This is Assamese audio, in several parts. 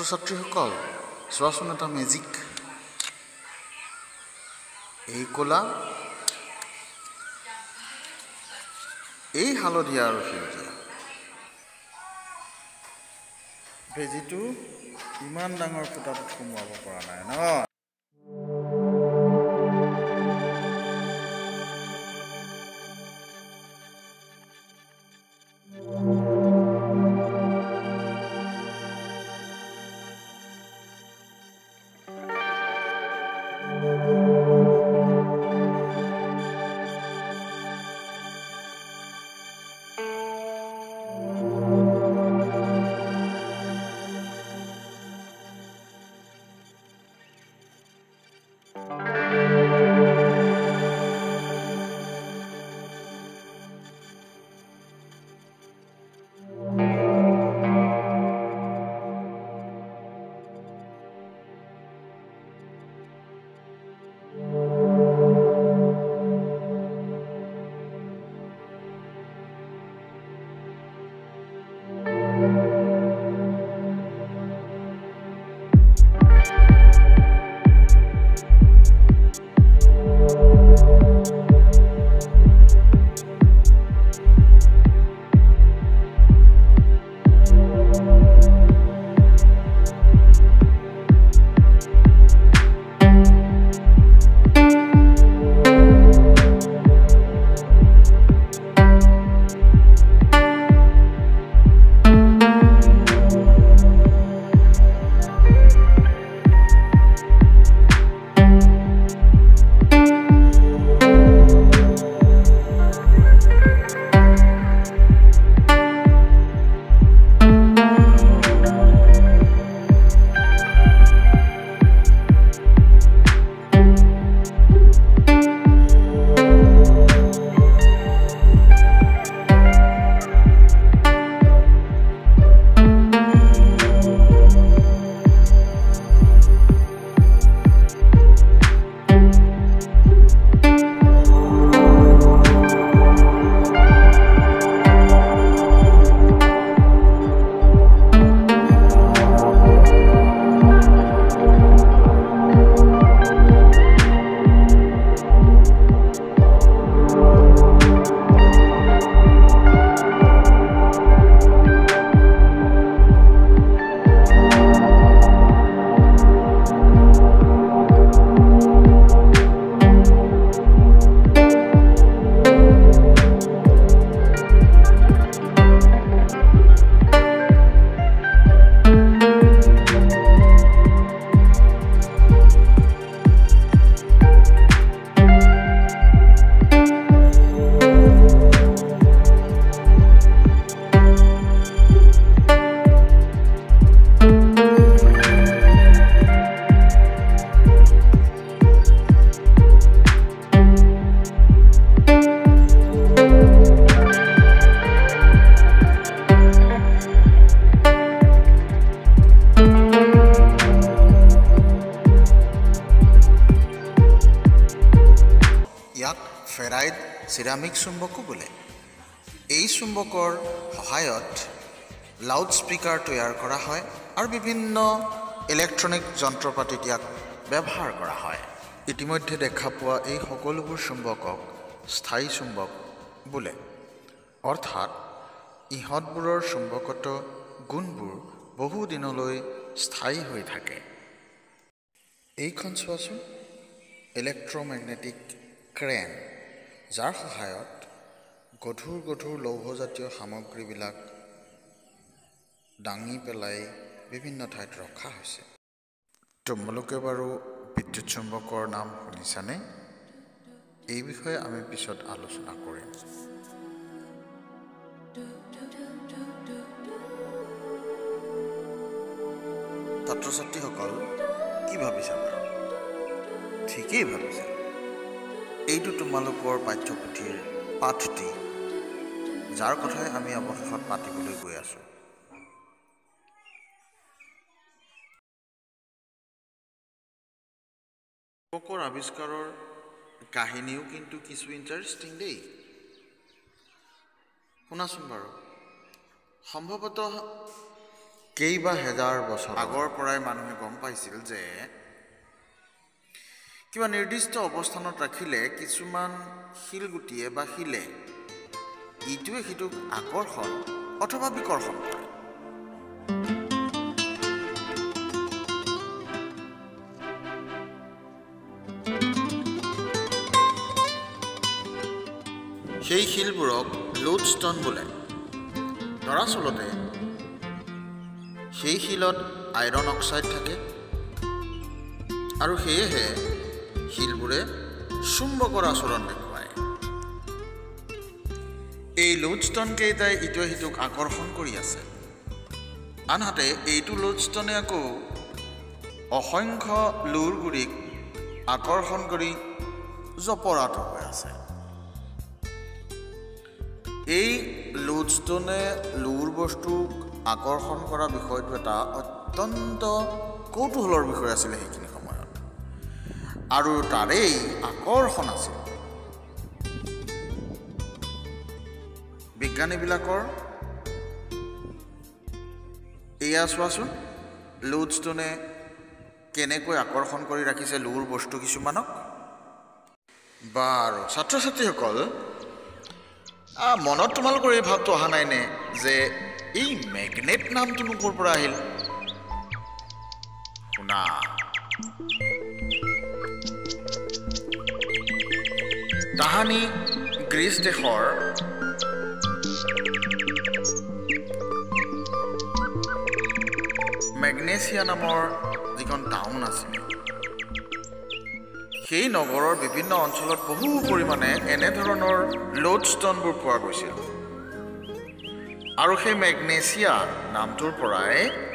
ছাত্ৰ-ছাত্ৰীসকল চোৱাচোন এটা মেজিক এই কলা এই হালধীয়া আৰু সেউজীয়া বেজিটো ইমান ডাঙৰ ফুটাত সোমাব পৰা নাই ন ফেৰাইড সিৰামিক চুম্বকো বোলে এই চুম্বকৰ সহায়ত লাউড স্পিকাৰ তৈয়াৰ কৰা হয় আৰু বিভিন্ন ইলেক্ট্ৰনিক যন্ত্ৰপাতিত ইয়াক ব্যৱহাৰ কৰা হয় ইতিমধ্যে দেখা পোৱা এই সকলোবোৰ চুম্বকক স্থায়ী চুম্বক বোলে অৰ্থাৎ ইহঁতবোৰৰ চুম্বকত গুণবোৰ বহু দিনলৈ স্থায়ী হৈ থাকে এইখন চোৱাচোন ইলেক্ট্ৰমেগনেটিক ক্ৰেন যাৰ সহায়ত গধুৰ লৌহজাতীয় সামগ্ৰীবিলাক দাঙি পেলাই বিভিন্ন ঠাইত ৰখা হৈছে তোমালোকে বাৰু বিদ্যুৎ চুম্বকৰ নাম শুনিছানে এই বিষয়ে আমি পিছত আলোচনা কৰিম ছাত্ৰ-ছাত্ৰীসকল কি ভাবিছা বাৰু ঠিকেই ভাবিছা এইটো তোমালোকৰ পাঠ্যপুথিৰ পাঠটি যাৰ কথাই আমি অৱশেষত পাতিবলৈ গৈ আছোঁ চুম্বকৰ আৱিষ্কাৰৰ কাহিনীও কিন্তু কিছু ইণ্টাৰেষ্টিং দেই শুনাচোন বাৰু সম্ভৱতঃ কেইবা হেজাৰ বছৰ আগৰ পৰাই মানুহে গম পাইছিল যে কিবা নিৰ্দিষ্ট অৱস্থানত ৰাখিলে কিছুমান শিলগুটিয়ে বা শিলে ইটোৱে সিটোক আকৰ্ষণ অথবা বিকৰ্ষণ কৰে। সেই শিলবোৰক লোডষ্টন বোলে। দৰাচলতে সেই শিলত আইৰণ অক্সাইড থাকে আৰু সেয়েহে শিলবোৰে চুম্বকৰ আচৰণ দেখুৱায়। এই লোডষ্টন কেইটাই ইটোৱে সিটোক আকৰ্ষণ কৰি আছে। আনহাতে এইটো লোডষ্টনে আকৌ অসংখ্য লুৰগুৰিক আকৰ্ষণ কৰি জপৰাত হৈ আছে। এই লোডষ্টনে লুৰ বস্তুক আকৰ্ষণ কৰা বিষয়টো এটা অত্যন্ত কৌতূহলৰ বিষয় আছিলে সেইখিনি সময়ত, আৰু তাৰেই আকৰ্ষণ আছিল বিজ্ঞানীবিলাকৰ। এয়া চোৱাচোন, লোডষ্টনে কেনেকৈ আকৰ্ষণ কৰি ৰাখিছে লুৰ বস্তু কিছুমানক। বাৰু ছাত্ৰ ছাত্ৰীসকল, মনত তোমালোকৰ এই ভাৱটো অহা নাইনে যে এই মেগনেট নামটোনো ক'ৰ পৰা আহিল? শুনা, তাহানি গ্ৰীচ দেশৰ মেগনেছিয়া নামৰ যিখন টাউন আছিল, সেই নগৰৰ বিভিন্ন অঞ্চলত বহু পৰিমাণে এনেধৰণৰ লোডষ্টনবোৰ পোৱা গৈছিল, আৰু সেই মেগনেছিয়া নামটোৰ পৰাই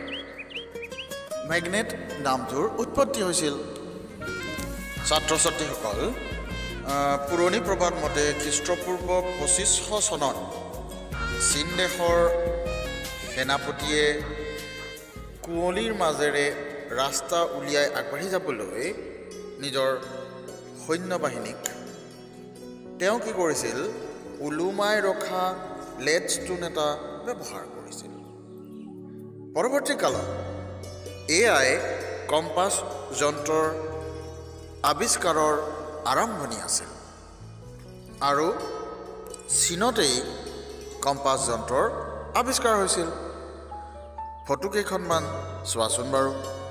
মেগনেট নামটোৰ উৎপত্তি হৈছিল। ছাত্ৰ ছাত্ৰীসকল, পুৰণি প্ৰবাদ মতে খ্ৰীষ্টপূৰ্ব 2500 চনত চীন দেশৰ সেনাপতিয়ে কুঁৱলীৰ মাজেৰে ৰাস্তা উলিয়াই আগবাঢ়ি যাবলৈ নিজৰ সৈন্যবাহিনীক তেওঁ কি কৰিছিল, ওলোমাই ৰখা লেডষ্টোন এটা ব্যৱহাৰ কৰিছিল। পৰৱৰ্তী কালত এয়াই কম্পাছ যন্ত্ৰৰ আৱিষ্কাৰৰ আৰম্ভণি আছিল, আৰু চীনতেই কম্পাছ যন্ত্ৰৰ আৱিষ্কাৰ হৈছিল। ফটো কেইখনমান চোৱাচোন বাৰু।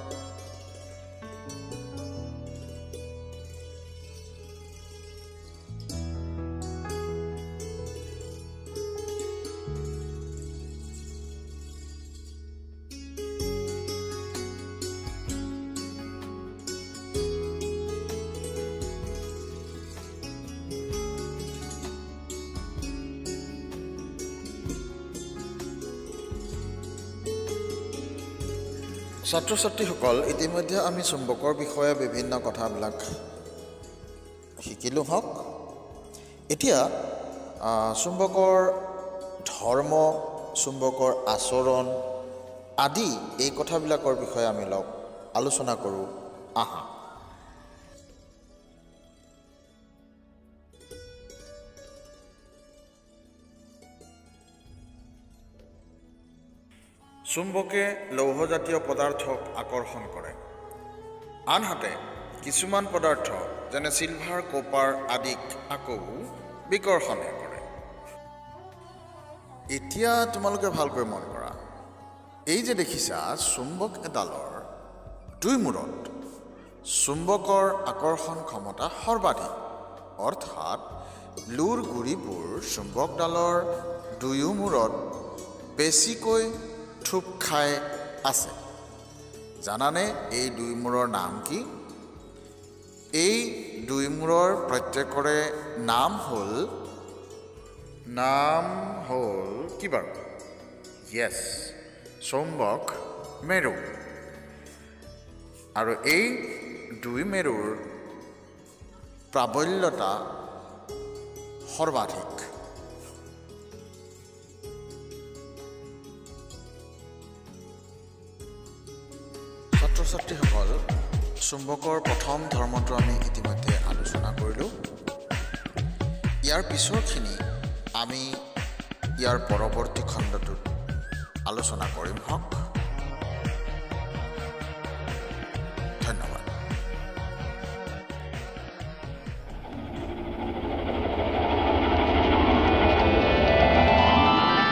ছাত্ৰ ছাত্ৰীসকল, ইতিমধ্যে আমি চুম্বকৰ বিষয়ে বিভিন্ন কথাবিলাক শিকিলোঁ হওক। এতিয়া চুম্বকৰ ধৰ্ম, চুম্বকৰ আচৰণ আদি এই কথাবিলাকৰ বিষয়ে আমি আলোচনা কৰোঁ আহা। চুম্বকে লৌহজাতীয় পদাৰ্থক আকৰ্ষণ কৰে, আনহাতে কিছুমান পদাৰ্থ যেনে চিলভাৰ, কপাৰ আদিক আকৌ বিকৰ্ষণে কৰে। এতিয়া তোমালোকে ভালকৈ মন কৰা, এই যে দেখিছা চুম্বক এডালৰ দুই মূৰত চুম্বকৰ আকৰ্ষণ ক্ষমতা সৰ্বাধিক, অৰ্থাৎ লুৰ গুৰিবোৰ চুম্বকডালৰ দুয়ো মূৰত বেছিকৈ থুপ খাই আছে। জানানে এই দুই মূৰৰ নাম কি? এই দুই মূৰৰ প্ৰত্যেকৰে নাম হ'ল কি বাৰু? য়েছ, চুম্বক মেৰু। আৰু এই দুই মেৰুৰ প্ৰাবল্যতা সৰ্বাধিক। ছাত্ৰ ছাত্ৰীসকল, চুম্বকৰ প্ৰথম ধৰ্মটো আমি ইতিমধ্যে আলোচনা কৰিলোঁ। ইয়াৰ পিছৰখিনি আমি ইয়াৰ পৰৱৰ্তী খণ্ডটোত আলোচনা কৰিম হওক।